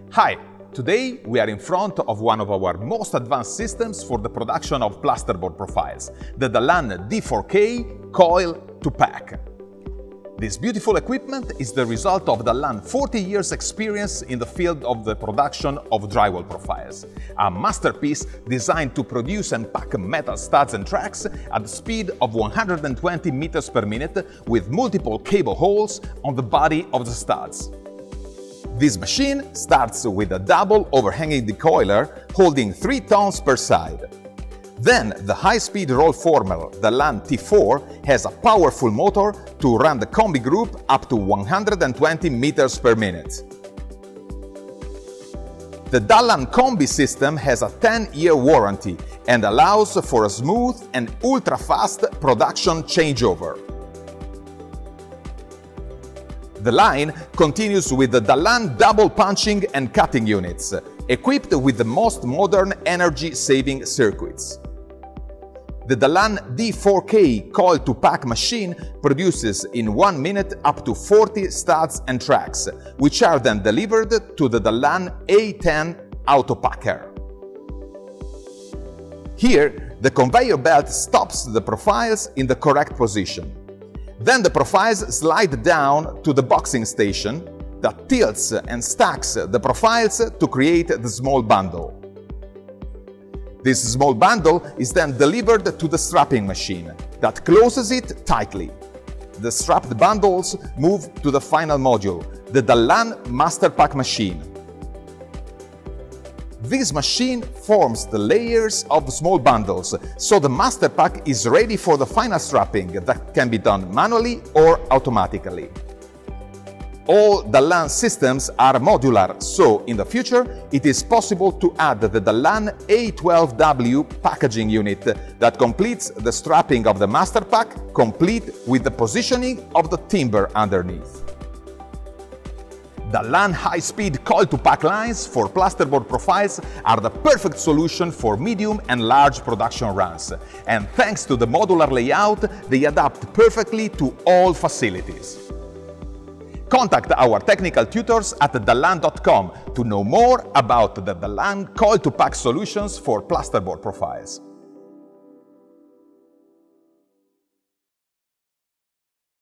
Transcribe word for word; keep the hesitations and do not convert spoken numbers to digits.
Hi! Today we are in front of one of our most advanced systems for the production of plasterboard profiles, the Dallan D four K Coil to Pack. This beautiful equipment is the result of Dallan's forty years experience in the field of the production of drywall profiles, a masterpiece designed to produce and pack metal studs and tracks at the speed of one hundred twenty meters per minute with multiple cable holes on the body of the studs. This machine starts with a double overhanging decoiler holding three tons per side. Then the high-speed roll former Dallan T four has a powerful motor to run the combi group up to one hundred twenty meters per minute. The Dallan combi system has a ten year warranty and allows for a smooth and ultra-fast production changeover. The line continues with the Dallan double punching and cutting units, equipped with the most modern energy-saving circuits. The Dallan D four K Coil to Pack machine produces in one minute up to forty studs and tracks, which are then delivered to the Dallan A ten auto packer. Here, the conveyor belt stops the profiles in the correct position. Then the profiles slide down to the boxing station that tilts and stacks the profiles to create the small bundle. This small bundle is then delivered to the strapping machine that closes it tightly. The strapped bundles move to the final module, the Dallan Master Pack machine. This machine forms the layers of small bundles, so the Master Pack is ready for the final strapping that can be done manually or automatically. All Dallan systems are modular, so in the future it is possible to add the Dallan A twelve W packaging unit that completes the strapping of the Master Pack, complete with the positioning of the timber underneath. Dallan high-speed coil-to-pack lines for plasterboard profiles are the perfect solution for medium and large production runs, and thanks to the modular layout, they adapt perfectly to all facilities. Contact our technical tutors at dallan dot com to know more about the Dallan coil-to-pack solutions for plasterboard profiles.